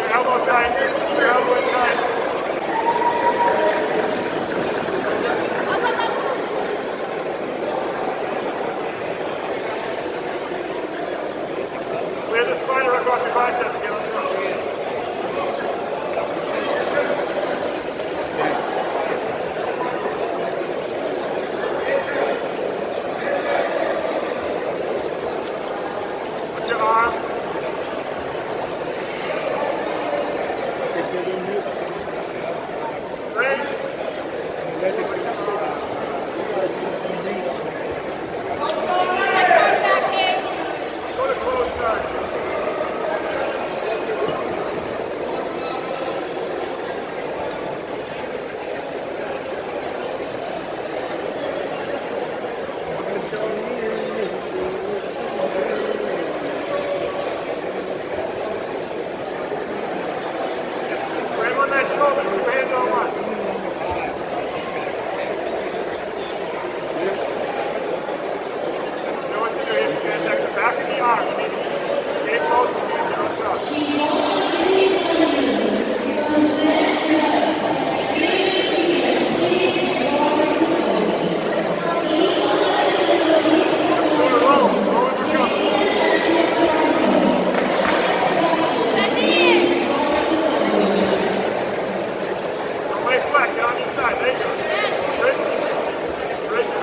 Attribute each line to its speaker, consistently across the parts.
Speaker 1: elbow tight. Keep your elbow in tight. Clear the spider hook off your bicep and get on top. Put your arm. On that shoulder, 2 hands on one. You know what to do, you have to attack the back of the arm. You need to stay close with you and get on top. Get on your side, there you go. Bridge.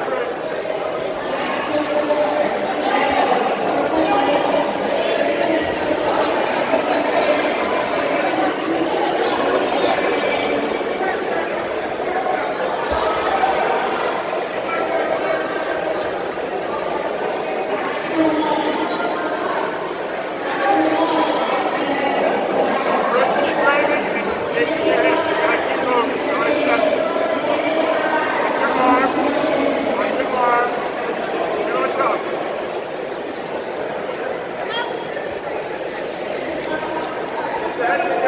Speaker 1: That